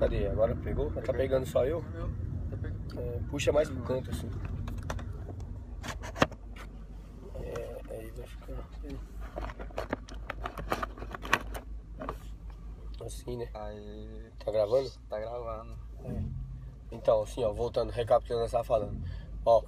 Cadê? Agora pegou? Tá pegando só eu? Puxa mais pro canto assim. Aí vai ficar assim, né? Aí. Tá gravando? Tá gravando. Então, assim, ó, voltando, recapitulando o que você tava falando. Ó,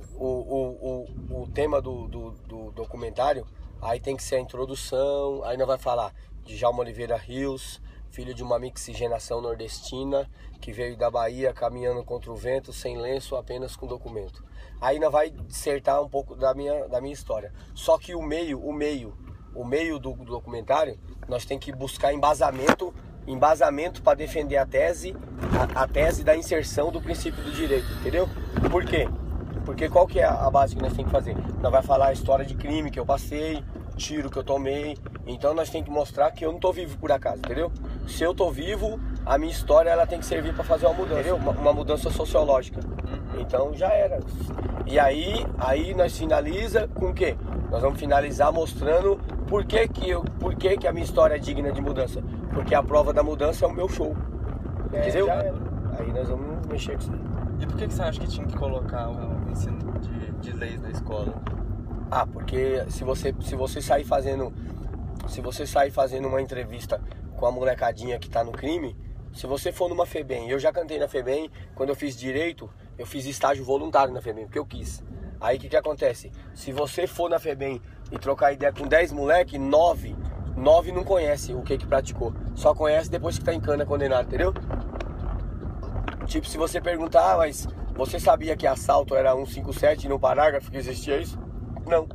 o tema do documentário, aí tem que ser a introdução, aí nós vai falar de Djalma Oliveira Rios, filho de uma mixigenação nordestina, que veio da Bahia caminhando contra o vento, sem lenço, apenas com documento. Aí nós vai dissertar um pouco da minha história. Só que o meio do documentário, nós tem que buscar embasamento para defender a tese da inserção do princípio do direito, entendeu? Por quê? Porque qual que é a base que nós temos que fazer? Nós vai falar a história de crime que eu passei, tiro que eu tomei, então nós temos que mostrar que eu não tô vivo por acaso, entendeu? Se eu tô vivo, a minha história ela tem que servir para fazer uma mudança, entendeu? Uma mudança sociológica. Então já era. E aí nós finaliza com o quê? Nós vamos finalizar mostrando por que a minha história é digna de mudança. Porque a prova da mudança é o meu show. Entendeu? Já era. Aí nós vamos mexer com isso aí. E por que você acha que tinha que colocar o ensino de leis na escola? Ah, porque se você sair fazendo uma entrevista com a molecadinha que tá no crime, se você for numa FEBEM, eu já cantei na FEBEM, quando eu fiz direito, eu fiz estágio voluntário na FEBEM, porque eu quis. Aí o que acontece? Se você for na FEBEM e trocar ideia com 10 moleque, 9 não conhece o que praticou. Só conhece depois que tá em cana condenado, entendeu? Tipo, se você perguntar, mas você sabia que assalto era 157 e no parágrafo que existia isso? Não.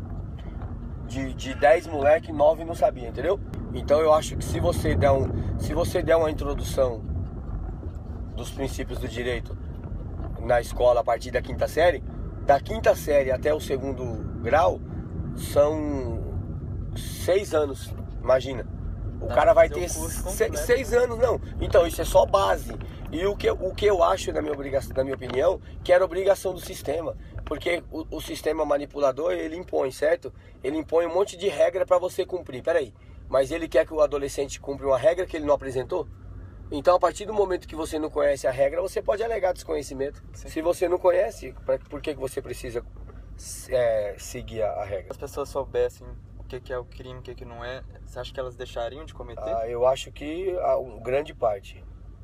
De 10 moleque, 9 não sabia, entendeu? Então eu acho que se você der uma introdução dos princípios do direito na escola a partir da quinta série até o segundo grau, são 6 anos, imagina. O cara vai ter 6 anos, não. Então isso é só base. E o que eu acho, na minha opinião, que era obrigação do sistema. Porque o sistema manipulador, ele impõe, certo? Ele impõe um monte de regra para você cumprir. Peraí, mas ele quer que o adolescente cumpra uma regra que ele não apresentou? Então, a partir do momento que você não conhece a regra, você pode alegar desconhecimento. Sim. Se você não conhece, por que você precisa seguir a regra? Se as pessoas soubessem o que é o crime, o que não é, você acha que elas deixariam de cometer? Eu acho que grande parte.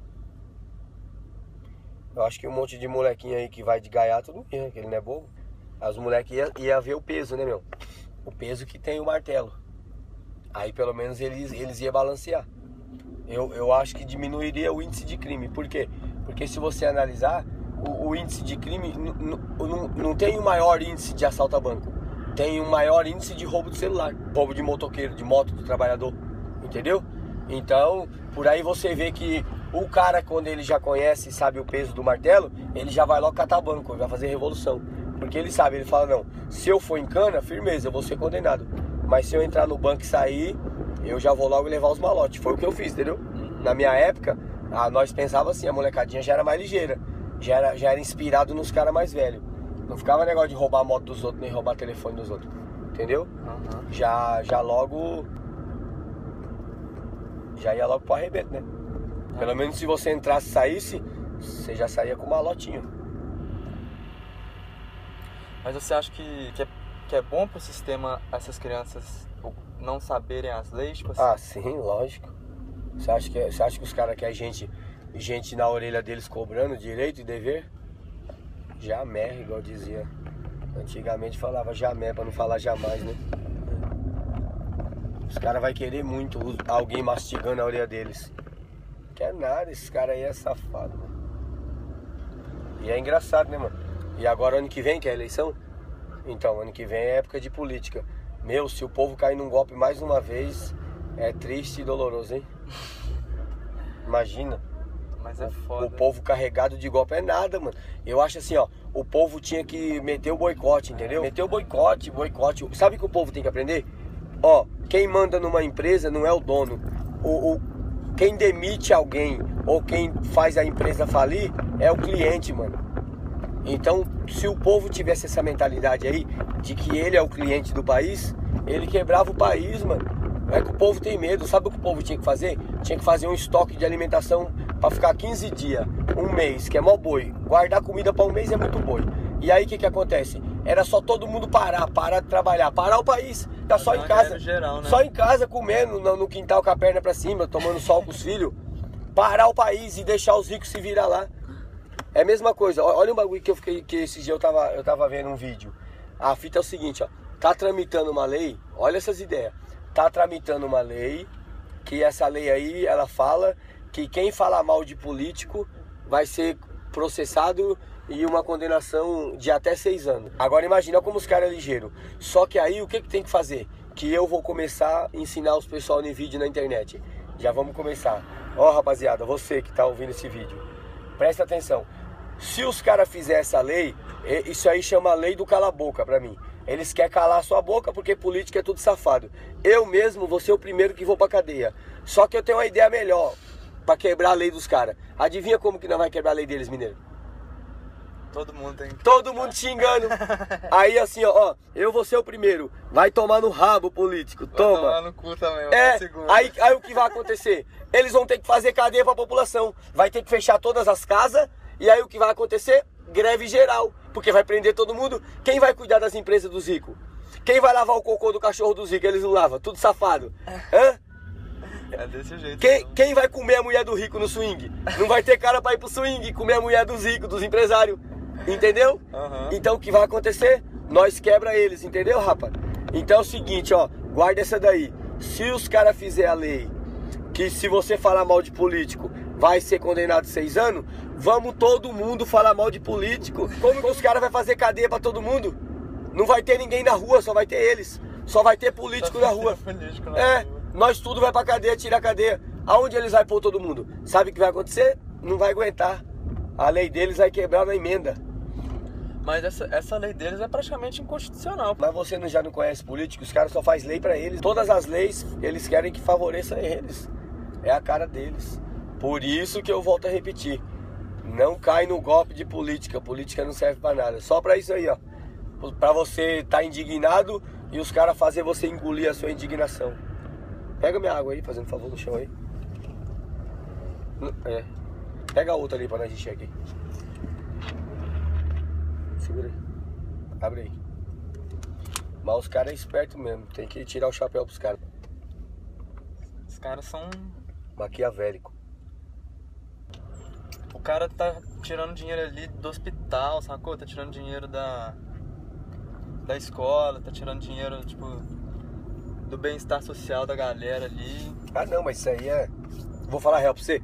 Eu acho que um monte de molequinho aí que vai de gaiato não ia, que ele não é bobo. Os moleques iam ver o peso, né, meu? O peso que tem o martelo. Aí pelo menos eles iam balancear. Eu acho que diminuiria o índice de crime. Por quê? Porque se você analisar, o índice de crime não tem o maior índice de assalto a banco. Tem um maior índice de roubo de celular, roubo de motoqueiro, de moto do trabalhador. Entendeu? Então, por aí você vê que o cara, quando ele já conhece e sabe o peso do martelo, ele já vai logo catar banco, ele vai fazer revolução. Porque ele sabe, ele fala, não, se eu for em cana, firmeza, eu vou ser condenado. Mas se eu entrar no banco e sair, eu já vou logo levar os malotes. Foi o que eu fiz, entendeu? Na minha época, nós pensávamos assim, a molecadinha já era mais ligeira. Já era inspirado nos caras mais velhos. Não ficava negócio de roubar a moto dos outros, nem roubar o telefone dos outros. Entendeu? Já ia logo pro arrebento, né? Pelo menos se você entrasse e saísse, você já saía com o malotinho. Mas você acha que é bom pro sistema essas crianças não saberem as leis? Tipo assim? Sim, lógico. Você acha que os caras querem gente na orelha deles cobrando direito e dever? Jamais, igual dizia. Antigamente falava jamais, pra não falar jamais, né? Os caras vão querer muito alguém mastigando a orelha deles. Quer nada, esses caras aí é safado, mano. E é engraçado, né, mano? E agora ano que vem, que é a eleição? Então, ano que vem é época de política. Meu, se o povo cair num golpe mais uma vez, é triste e doloroso, hein? Imagina. Mas é foda. O povo carregado de golpe é nada, mano. Eu acho assim, ó, o povo tinha que meter o boicote, entendeu? Meter o boicote. Sabe o que o povo tem que aprender? Ó, quem manda numa empresa não é o dono. Quem demite alguém ou quem faz a empresa falir é o cliente, mano. Então, se o povo tivesse essa mentalidade aí, de que ele é o cliente do país, ele quebrava o país, mano. É que o povo tem medo. Sabe o que o povo tinha que fazer? Tinha que fazer um estoque de alimentação pra ficar 15 dias, um mês, que é mó boi. Guardar comida pra um mês é muito boi. E aí o que acontece? Era só todo mundo parar de trabalhar, parar o país, tá só em casa, geral, né? só em casa comendo no quintal com a perna pra cima, tomando sol com os filhos. Parar o país e deixar os ricos se virar lá. É a mesma coisa. Olha um bagulho que esse dia eu tava vendo um vídeo. A fita é o seguinte, ó. Tá tramitando uma lei, olha essas ideias. Tá tramitando uma lei, que essa lei aí, ela fala que quem fala mal de político vai ser processado e uma condenação de até 6 anos. Agora imagina como os caras é ligeiro. Só que aí o que tem que fazer? Que eu vou começar a ensinar os pessoal em vídeo na internet. Já vamos começar. Ó, rapaziada, você que tá ouvindo esse vídeo, presta atenção. Se os caras fizerem essa lei, isso aí chama lei do cala-boca pra mim. Eles querem calar a sua boca porque política é tudo safado. Eu mesmo vou ser o primeiro que vou pra cadeia. Só que eu tenho uma ideia melhor pra quebrar a lei dos caras. Adivinha como que não vai quebrar a lei deles, mineiro? Todo mundo tem que... Todo mundo xingando. Aí assim, ó, eu vou ser o primeiro. Vai tomar no rabo, político. Toma. Vai tomar no cu também, aí o que vai acontecer? Eles vão ter que fazer cadeia pra população. Vai ter que fechar todas as casas. E aí o que vai acontecer? Greve geral. Porque vai prender todo mundo. Quem vai cuidar das empresas dos ricos? Quem vai lavar o cocô do cachorro dos ricos? Eles não lavam. Tudo safado. Hã? É desse jeito. Quem vai comer a mulher do rico no swing? Não vai ter cara pra ir pro swing comer a mulher dos ricos, dos empresários. Entendeu? Uhum. Então o que vai acontecer? Nós quebra eles, entendeu, rapaz? Então é o seguinte, ó, guarda essa daí. Se os caras fizerem a lei que se você falar mal de político vai ser condenado 6 anos, vamos todo mundo falar mal de político. Como que os caras vão fazer cadeia pra todo mundo? Não vai ter ninguém na rua, só vai ter eles. Só vai ter político na rua. Nós tudo vai pra cadeia, tira a cadeia. Aonde eles vão pôr todo mundo? Sabe o que vai acontecer? Não vai aguentar. A lei deles vai quebrar na emenda. Mas essa lei deles é praticamente inconstitucional. Mas você já não conhece políticos? Os caras só fazem lei pra eles. Todas as leis, eles querem que favoreça eles. É a cara deles. Por isso que eu volto a repetir. Não cai no golpe de política. Política não serve pra nada. Só pra isso aí, ó. Pra você estar indignado e os caras fazer você engolir a sua indignação. Pega minha água aí, fazendo favor no chão aí. É. Pega a outra ali pra nós encher aqui. Segura aí. Abre aí. Mas os caras é esperto mesmo. Tem que tirar o chapéu pros caras. Os caras são... maquiavélico. O cara tá tirando dinheiro ali do hospital, sacou? Tá tirando dinheiro da escola, tá tirando dinheiro, tipo, do bem-estar social da galera ali. Ah não, mas isso aí é... Vou falar a real pra você.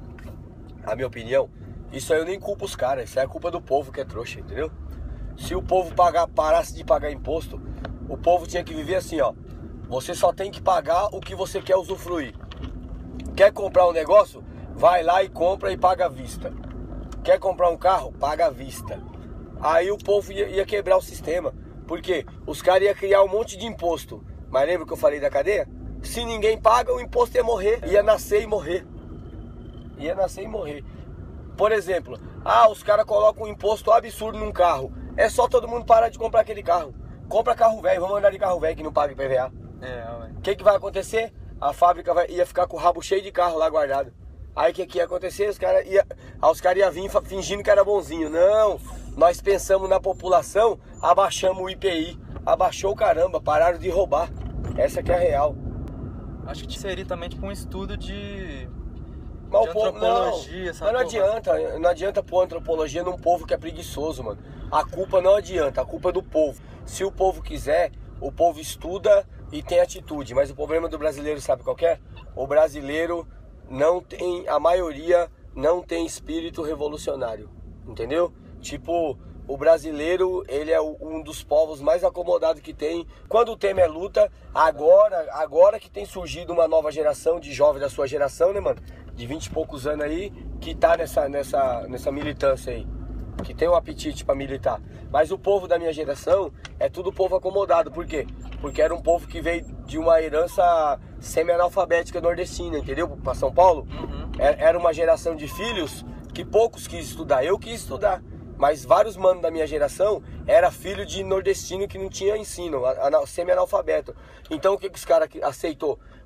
A minha opinião, isso aí eu nem culpo os caras. Isso aí é culpa do povo que é trouxa, entendeu? Se o povo parasse de pagar imposto, o povo tinha que viver assim, ó. Você só tem que pagar o que você quer usufruir. Quer comprar um negócio? Vai lá e compra e paga à vista. Quer comprar um carro? Paga à vista. Aí o povo ia quebrar o sistema. Por quê? Os caras iam criar um monte de imposto. Mas lembra que eu falei da cadeia? Se ninguém paga, o imposto ia morrer. Ia nascer e morrer. Ia nascer e morrer. Por exemplo, os caras colocam um imposto absurdo num carro. É só todo mundo parar de comprar aquele carro. Compra carro velho, vamos andar de carro velho que não paga IPVA. O que vai acontecer? A fábrica ia ficar com o rabo cheio de carro lá guardado. Aí o que ia acontecer? Os caras iam vir fingindo que era bonzinho. Não, nós pensamos na população, abaixamos o IPI. Abaixou o caramba, pararam de roubar. Essa que é a real. Acho que seria também tipo um estudo de Mas antropologia, não adianta. Não adianta pôr antropologia num povo que é preguiçoso, mano. A culpa não adianta, a culpa é do povo. Se o povo quiser, o povo estuda e tem atitude. Mas o problema do brasileiro, sabe qual que é? O brasileiro não tem, a maioria não tem espírito revolucionário, entendeu? Tipo, o brasileiro, ele é um dos povos mais acomodados que tem. Quando o tema é luta, agora que tem surgido uma nova geração de jovens da sua geração, né, mano? De 20 e poucos anos aí, que tá nessa militância aí. Que tem um apetite pra militar. Mas o povo da minha geração é tudo povo acomodado. Por quê? Porque era um povo que veio de uma herança semi-analfabética nordestina, entendeu? Pra São Paulo. Era uma geração de filhos que poucos quis estudar. Eu quis estudar. Mas vários manos da minha geração era filho de nordestino que não tinha ensino, semi-analfabeto. Então o que os caras aceitou?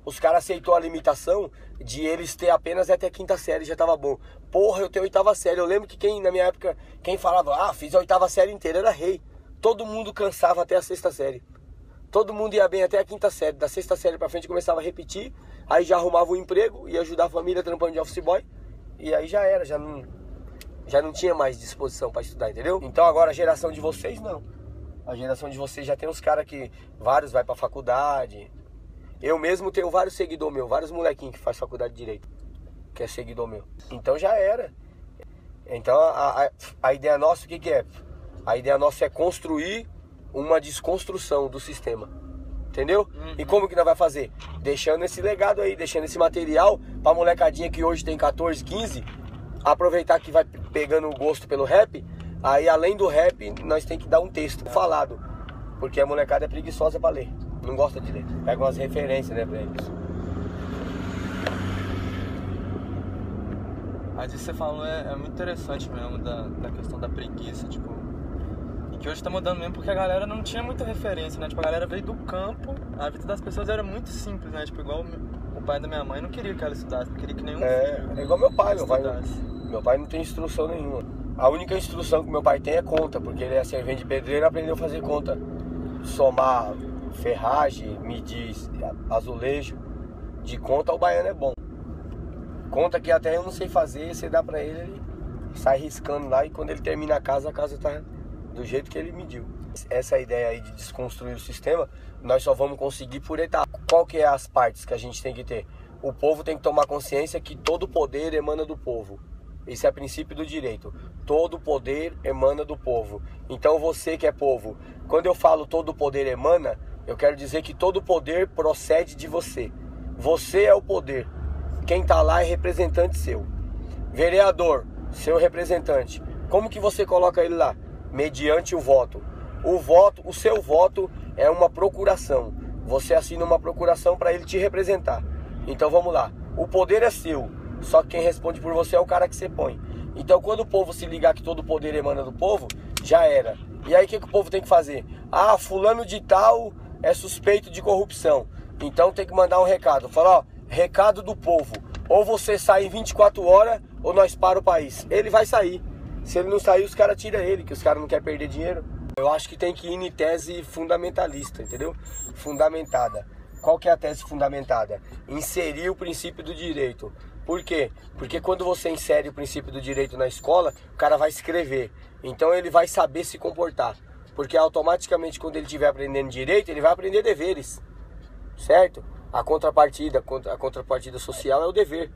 os caras aceitou a limitação de eles ter apenas até a 5ª série, já tava bom. Porra, eu tenho 8ª série. Eu lembro que na minha época, quem falava, fiz a 8ª série inteira, era rei. Todo mundo cansava até a 6ª série. Todo mundo ia bem até a 5ª série. Da 6ª série pra frente começava a repetir. Aí já arrumava um emprego, ia ajudar a família trampando de office boy. E aí já era, já não tinha mais disposição pra estudar, entendeu? Então agora a geração de vocês, não. A geração de vocês já tem uns caras que, vários vai pra faculdade. Eu mesmo tenho vários seguidores meus, vários molequinhos que faz faculdade de Direito, que é seguidor meu. Então já era. Então a ideia nossa, o que é? A ideia nossa é construir uma desconstrução do sistema. Entendeu? E como que nós vai fazer? Deixando esse legado aí, deixando esse material pra molecadinha que hoje tem 14, 15, aproveitar que vai pegando o gosto pelo rap. Aí além do rap, nós tem que dar um texto falado, porque a molecada é preguiçosa pra ler, não gosta de ler. Pega umas referências, né, pra eles. Mas isso que você falou é muito interessante mesmo, da questão da preguiça, tipo... E que hoje tá mudando mesmo porque a galera não tinha muita referência, né? Tipo, a galera veio do campo, a vida das pessoas era muito simples, né? Tipo, igual o pai da minha mãe não queria que ela estudasse, não queria que nenhum filho É igual meu pai estudasse. Meu pai não tem instrução nenhuma. A única instrução que meu pai tem é conta, porque ele é servente de pedreiro e aprendeu a fazer conta. Somar ferragem, medir azulejo. De conta o baiano é bom. Conta que até eu não sei fazer, você dá pra ele, ele sai riscando lá e quando ele termina a casa tá do jeito que ele mediu. Essa ideia aí de desconstruir o sistema, nós só vamos conseguir por etapa. Qual que é as partes que a gente tem que ter? O povo tem que tomar consciência que todo poder emana do povo. Esse é o princípio do direito. Todo poder emana do povo. Então você que é povo, quando eu falo todo poder emana, eu quero dizer que todo poder procede de você. Você é o poder. Quem tá lá é representante seu. Vereador, seu representante. Como que você coloca ele lá? Mediante o voto. O seu voto é uma procuração. Você assina uma procuração para ele te representar. Então vamos lá. O poder é seu. Só que quem responde por você é o cara que você põe. Então quando o povo se ligar que todo o poder emana do povo, já era. E aí o que o povo tem que fazer? Fulano de tal é suspeito de corrupção. Então tem que mandar um recado. Falar, recado do povo. Ou você sai em 24 horas ou nós para o país. Ele vai sair. Se ele não sair, os caras tiram ele, que os caras não querem perder dinheiro. Eu acho que tem que ir em tese fundamentalista, entendeu? Fundamentada. Qual que é a tese fundamentada? Inserir o princípio do direito. Por quê? Porque quando você insere o princípio do direito na escola, o cara vai escrever. Então ele vai saber se comportar. Porque automaticamente quando ele estiver aprendendo direito, ele vai aprender deveres. Certo? A contrapartida social é o dever.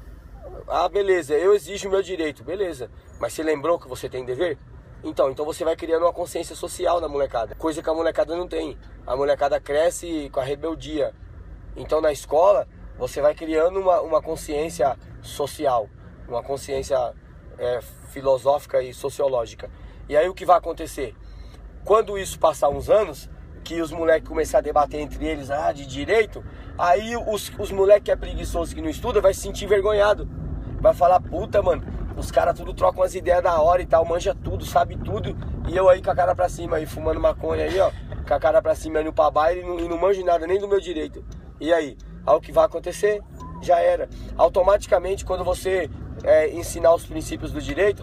Beleza, eu exijo o meu direito, beleza. Mas você lembrou que você tem dever? Então você vai criando uma consciência social na molecada. Coisa que a molecada não tem. A molecada cresce com a rebeldia. Então na escola, você vai criando uma consciência social. Uma consciência filosófica e sociológica. E aí o que vai acontecer? Quando isso passar uns anos, que os moleques começarem a debater entre eles de direito, aí os moleques que é preguiçoso, que não estuda, vai se sentir envergonhado. Vai falar, puta, mano, os caras tudo trocam umas ideias da hora e tal, manja tudo, sabe tudo. E eu aí com a cara pra cima, aí fumando maconha aí, ó, com a cara pra cima, indo pra baile e não manjo nada nem do meu direito. E aí o que vai acontecer? Já era. Automaticamente, quando você ensinar os princípios do direito,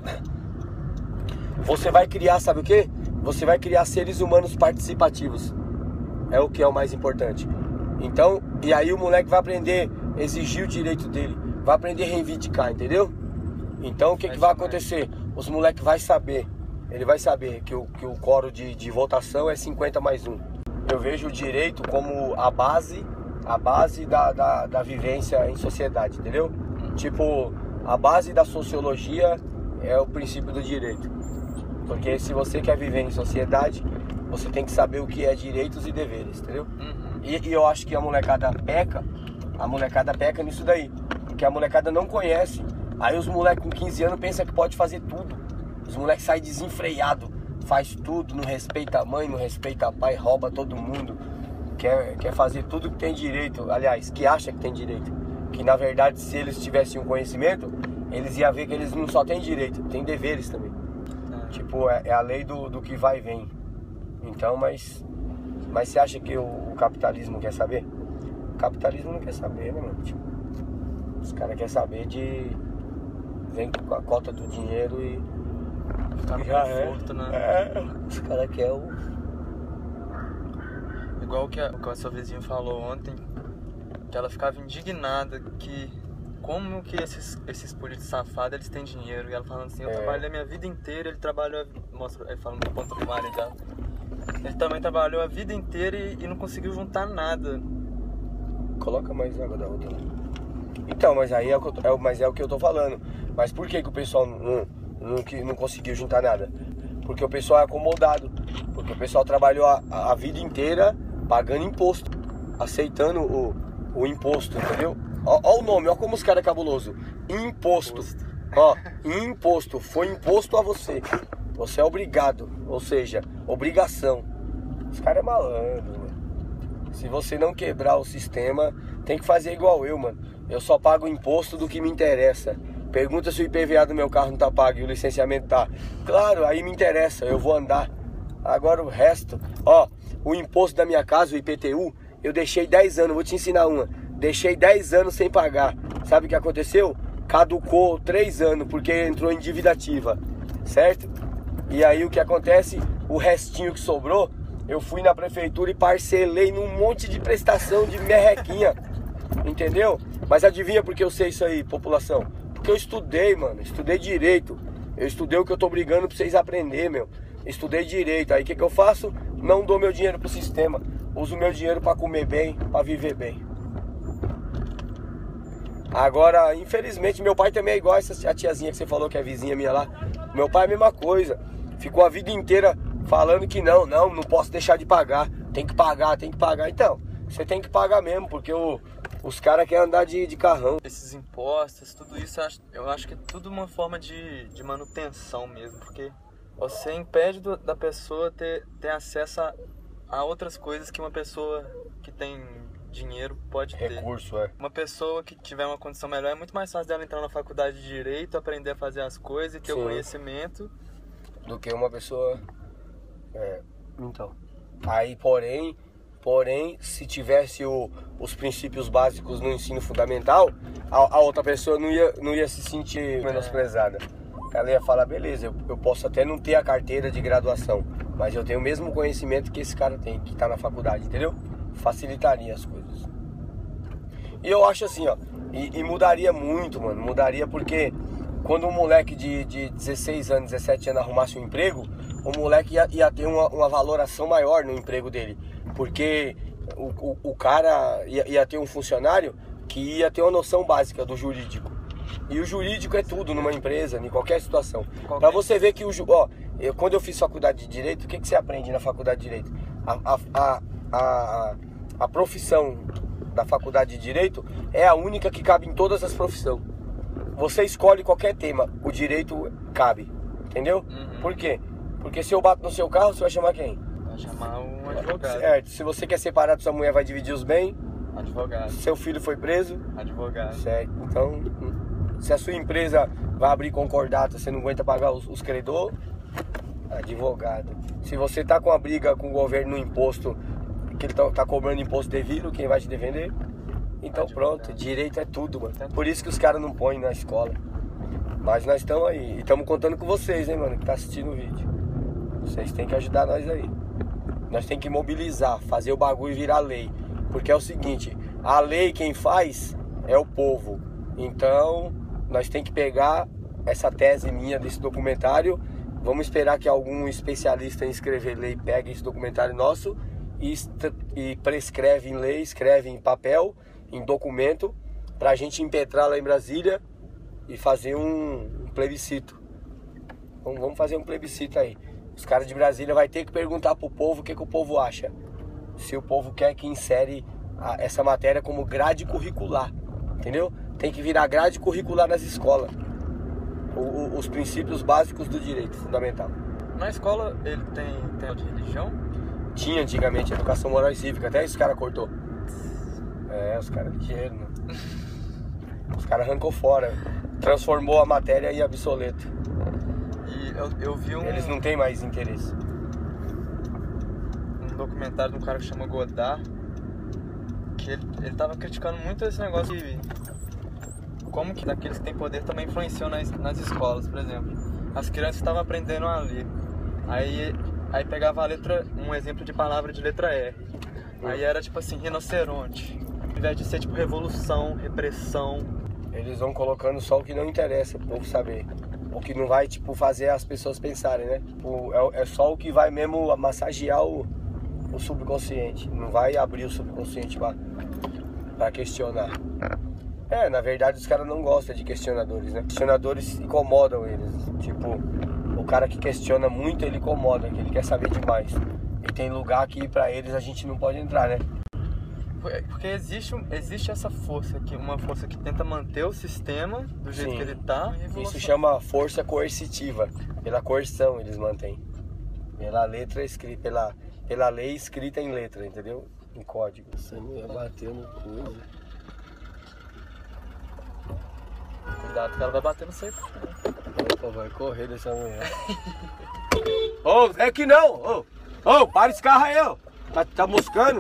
você vai criar, sabe o quê? Você vai criar seres humanos participativos. É o que é o mais importante. Então, e aí o moleque vai aprender a exigir o direito dele. Vai aprender a reivindicar, entendeu? Então o que vai acontecer? Os moleques vão saber. Ele vai saber que o quórum de votação é 50+1. Eu vejo o direito como a base da vivência em sociedade, entendeu? Tipo, a base da sociologia é o princípio do direito. Porque se você quer viver em sociedade, você tem que saber o que é direitos e deveres, entendeu? E eu acho que a molecada peca nisso daí. Porque a molecada não conhece. Aí os moleques com 15 anos pensam que pode fazer tudo. Os moleques saem desenfreados, faz tudo, não respeita a mãe, não respeita a pai, rouba todo mundo. Quer fazer tudo que tem direito, aliás, que acha que tem direito. Que na verdade, se eles tivessem um conhecimento, eles iam ver que eles não só têm direito, têm deveres também. Tipo, é a lei do que vai e vem. Então, mas você acha que o capitalismo quer saber? O capitalismo não quer saber, né, mano? Tipo, os caras querem saber de... Vem com a cota do dinheiro e... Ficar no conforto, né? Os caras querem o... Igual o que a sua vizinha falou ontem, que ela ficava indignada que... Como que esses políticos safados, eles têm dinheiro? E ela falando assim, eu trabalhei a minha vida inteira, ele trabalhou... Mostra, ele falando do ponto primário dela. Ele também trabalhou a vida inteira e não conseguiu juntar nada. Coloca mais água da outra. Então, mas aí é o que eu tô falando. Mas por que o pessoal não conseguiu juntar nada? Porque o pessoal é acomodado. Porque o pessoal trabalhou a vida inteira pagando imposto. Aceitando o imposto, entendeu? Ó o nome, ó como os caras é cabuloso. Imposto. Ó, imposto. Foi imposto a você. Você é obrigado. Ou seja, obrigação. Os caras é malandro, mano. Se você não quebrar o sistema, tem que fazer igual eu, mano. Eu só pago o imposto do que me interessa. Pergunta se o IPVA do meu carro não tá pago e o licenciamento tá. Claro, aí me interessa, eu vou andar. Agora o resto, ó, o imposto da minha casa, o IPTU, eu deixei 10 anos, vou te ensinar uma. Deixei 10 anos sem pagar. Sabe o que aconteceu? Caducou 3 anos, porque entrou em dívida ativa, certo? E aí o que acontece? O restinho que sobrou, eu fui na prefeitura e parcelei num monte de prestação de merrequinha. Entendeu? Mas adivinha por que eu sei isso aí, população? Porque eu estudei, mano. Estudei direito. Eu estudei o que eu tô brigando pra vocês aprenderem, meu. Estudei direito. Aí o que eu faço? Não dou meu dinheiro pro sistema. Uso meu dinheiro pra comer bem, pra viver bem. Agora, infelizmente, meu pai também é igual a tiazinha que você falou, que é vizinha minha lá. Meu pai é a mesma coisa. Ficou a vida inteira falando que não posso deixar de pagar. Tem que pagar. Então, você tem que pagar mesmo, porque os caras querem andar de carrão. Esses impostos, tudo isso, eu acho que é tudo uma forma de manutenção mesmo, porque você impede da pessoa ter acesso a outras coisas que uma pessoa que tem dinheiro pode ter. Recurso, Uma pessoa que tiver uma condição melhor, é muito mais fácil dela entrar na faculdade de Direito, aprender a fazer as coisas e ter o conhecimento. Do que uma pessoa... Então. Aí, porém, se tivesse os princípios básicos no ensino fundamental, a outra pessoa não ia se sentir menosprezada. Ela ia falar, beleza, eu posso até não ter a carteira de graduação, mas eu tenho o mesmo conhecimento que esse cara tem, que tá na faculdade, entendeu? Facilitaria as coisas. E eu acho assim, ó, e mudaria muito, mano, mudaria porque quando um moleque de 16 anos, 17 anos arrumasse um emprego, o moleque ia ter uma valoração maior no emprego dele. Porque o cara ia ter um funcionário que ia ter uma noção básica do jurídico. E o jurídico é tudo numa empresa, em qualquer situação. Pra você ver que quando eu fiz faculdade de Direito, o que você aprende na faculdade de Direito? A profissão da faculdade de Direito é a única que cabe em todas as profissões. Você escolhe qualquer tema, o direito cabe, entendeu? Por quê? Porque se eu bato no seu carro, você vai chamar quem? Vai chamar um advogado. Certo. Se você quer separar da sua mulher, vai dividir os bens? Advogado. Seu filho foi preso? Advogado. Certo. Então, se a sua empresa vai abrir concordata, você não aguenta pagar os credores? Advogado. Se você tá com a briga com o governo no imposto, que ele tá cobrando imposto devido, quem vai te defender? Então pronto, direito é tudo, mano. Por isso que os caras não põem na escola. Mas nós estamos aí. E estamos contando com vocês, hein, mano, que tá assistindo o vídeo. Vocês têm que ajudar nós aí. Nós temos que mobilizar, fazer o bagulho virar lei. Porque é o seguinte, a lei quem faz é o povo. Então, nós temos que pegar essa tese minha desse documentário. Vamos esperar que algum especialista em escrever lei pegue esse documentário nosso e prescreve em lei, escreve em papel, em documento, pra gente impetrar lá em Brasília e fazer um plebiscito. Vamos fazer um plebiscito aí. Os caras de Brasília vai ter que perguntar pro povo o que o povo acha. Se o povo quer que insere essa matéria como grade curricular, entendeu? Tem que virar grade curricular nas escolas. Os princípios básicos do direito fundamental. Na escola ele tem de religião? Tinha antigamente educação moral e cívica, até esse cara cortou. Os caras ligeiro, né? Os caras arrancou fora, transformou a matéria em obsoleto. E eu vi Eles não têm mais interesse. Um documentário de um cara que chama Godard, que ele tava criticando muito esse negócio de como que daqueles que têm poder também influenciam nas escolas, por exemplo. As crianças estavam aprendendo a ler. Aí pegava a letra, um exemplo de palavra de letra R. Aí era tipo assim, rinoceronte. Ao invés de ser tipo revolução, repressão. Eles vão colocando só o que não interessa pro povo saber. O que não vai, tipo, fazer as pessoas pensarem, né? Tipo, é só o que vai mesmo massagear o subconsciente. Não vai abrir o subconsciente pra questionar. Na verdade os caras não gostam de questionadores, né? Questionadores incomodam eles. Tipo, o cara que questiona muito, ele incomoda, que ele quer saber demais. E tem lugar que pra eles a gente não pode entrar, né? Porque existe essa força aqui, uma força que tenta manter o sistema do jeito que ele tá. Isso chama força coercitiva. Pela coerção eles mantêm. Pela letra escrita, pela lei escrita em letra, entendeu? Em código. Essa mulher bateu no coisa. Cuidado que ela vai bater no seu. Opa, vai correr dessa mulher. É que não! Para esse carro aí, ó! Tá moscando?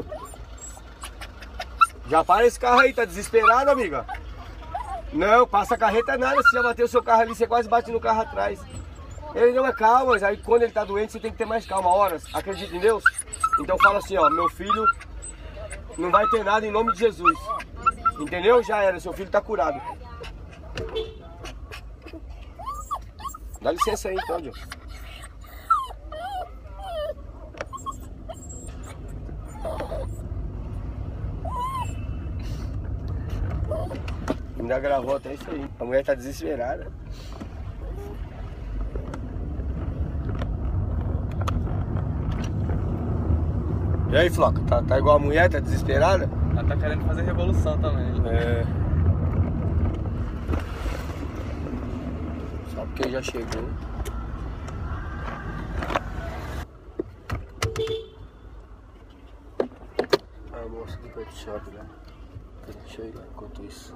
Já para esse carro aí, tá desesperado, amiga? Não, passa a carreta nada, se já bateu o seu carro ali, você quase bate no carro atrás. Ele não é calmo, mas aí quando ele tá doente, você tem que ter mais calma. Horas, acredita em Deus? Então fala assim, ó, meu filho não vai ter nada em nome de Jesus. Entendeu? Já era, seu filho tá curado. Dá licença aí, então, João. Ainda gravou até isso aí. A mulher tá desesperada. E aí, Floca? Tá igual a mulher? Tá desesperada? Ela tá querendo fazer revolução também. Só porque já chegou. A moça do pet shop, né? Deixa eu ir lá enquanto isso.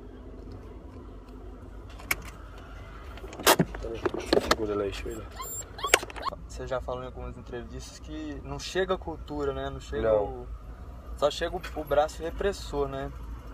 Segura lá, deixa eu ir lá. Você já falou em algumas entrevistas que não chega a cultura, né? Não chega não. Só chega o braço repressor, né?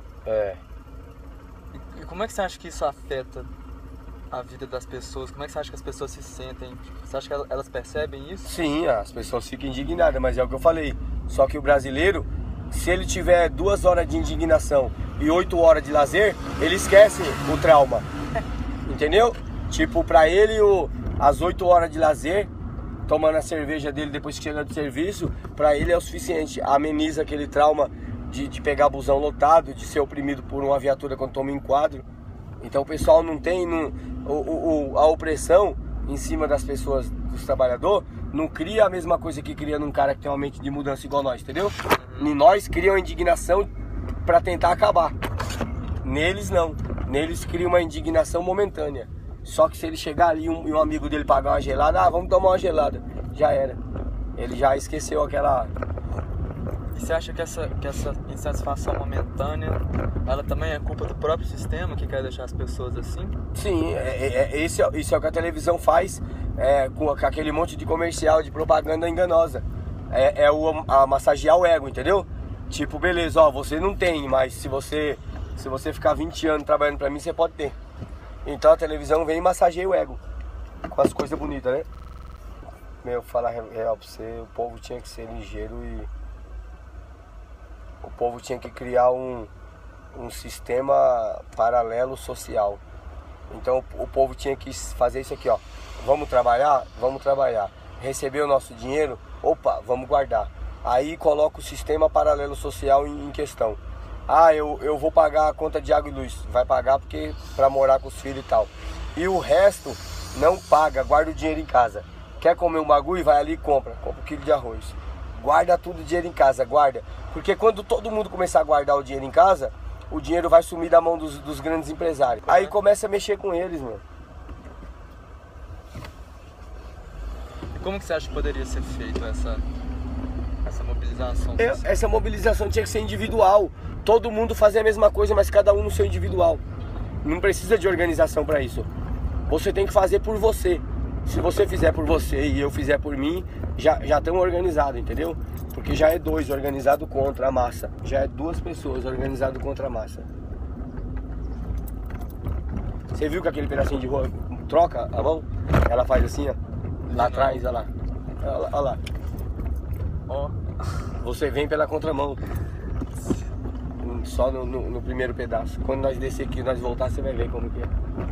E como é que você acha que isso afeta a vida das pessoas? Como é que você acha que as pessoas se sentem? Você acha que elas percebem isso? Sim, as pessoas ficam indignadas, mas é o que eu falei. Só que o brasileiro, se ele tiver 2 horas de indignação e 8 horas de lazer, ele esquece o trauma. Entendeu? Tipo, pra ele, as 8 horas de lazer, tomando a cerveja dele depois que chega do serviço, pra ele é o suficiente. Ameniza aquele trauma de pegar busão lotado, de ser oprimido por uma viatura quando toma enquadro. Então o pessoal não tem a opressão em cima das pessoas, dos trabalhadores, não cria a mesma coisa que cria num cara que tem uma mente de mudança igual nós, entendeu? Em nós cria uma indignação pra tentar acabar. Neles não. Neles cria uma indignação momentânea. Só que se ele chegar ali e um amigo dele pagar uma gelada, vamos tomar uma gelada. Já era. Ele já esqueceu aquela... E você acha que essa insatisfação momentânea, ela também é culpa do próprio sistema que quer deixar as pessoas assim? Sim, isso é o que a televisão faz com aquele monte de comercial, de propaganda enganosa. A massagear o ego, entendeu? Tipo, beleza, ó, você não tem, mas se você ficar 20 anos trabalhando pra mim, você pode ter. Então a televisão vem e massageia o ego com as coisas bonitas, né? Meu, falar real pra você, o povo tinha que ser ligeiro e o povo tinha que criar um sistema paralelo social. Então o povo tinha que fazer isso aqui, ó. Vamos trabalhar? Vamos trabalhar. Receber o nosso dinheiro? Opa, vamos guardar. Aí coloca o sistema paralelo social em questão. Eu vou pagar a conta de água e luz. Vai pagar porque pra morar com os filhos e tal. E o resto não paga, guarda o dinheiro em casa. Quer comer um bagulho? Vai ali e compra 1 quilo de arroz. Guarda tudo o dinheiro em casa, guarda. Porque quando todo mundo começar a guardar o dinheiro em casa, o dinheiro vai sumir da mão dos grandes empresários. Aí começa a mexer com eles, mano. E como que você acha que poderia ser feito essa mobilização? Essa mobilização tinha que ser individual. Todo mundo fazer a mesma coisa, mas cada um no seu individual. Não precisa de organização para isso. Você tem que fazer por você. Se você fizer por você e eu fizer por mim, já estamos organizados, entendeu? Porque já é 2 organizados contra a massa. Já é 2 pessoas organizadas contra a massa. Você viu que aquele pedacinho de rua troca a mão? Ela faz assim, ó. Lá atrás, olha lá. Olha lá. Ó. Você vem pela contramão. Só no primeiro pedaço. Quando nós descer aqui, nós voltar, você vai ver como que é.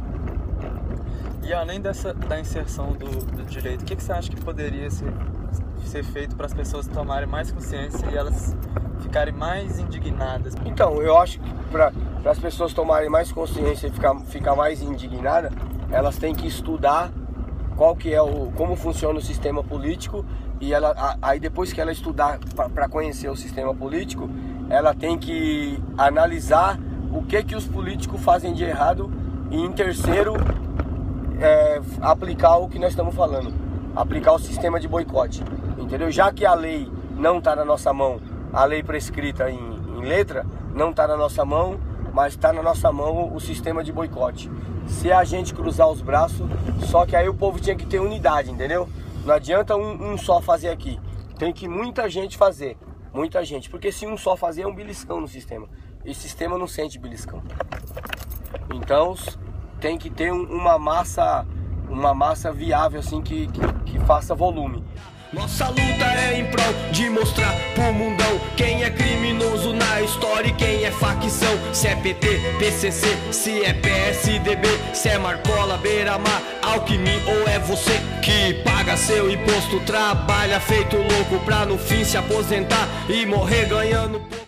E além da inserção do direito, o que você acha que poderia ser feito para as pessoas tomarem mais consciência e elas ficarem mais indignadas? Então, eu acho que para as pessoas tomarem mais consciência e ficar mais indignadas, elas têm que estudar como funciona o sistema político, e aí depois que ela estudar para conhecer o sistema político, ela tem que analisar o que os políticos fazem de errado e, em terceiro, aplicar o que nós estamos falando, aplicar o sistema de boicote, entendeu? Já que a lei não está na nossa mão, a lei prescrita em letra não está na nossa mão, mas está na nossa mão o sistema de boicote. Se a gente cruzar os braços, só que aí o povo tinha que ter unidade, entendeu? Não adianta um só fazer aqui, tem que muita gente fazer, muita gente, porque se um só fazer é um beliscão no sistema, e o sistema não sente beliscão. Então tem que ter uma massa viável assim que faça volume. Nossa luta é em prol de mostrar pro mundão quem é criminoso na história e quem é facção. Se é PT, PCC, se é PSDB, se é Marcola, Beira-Mar, Alckmin ou é você que paga seu imposto, trabalha feito louco pra no fim se aposentar e morrer ganhando.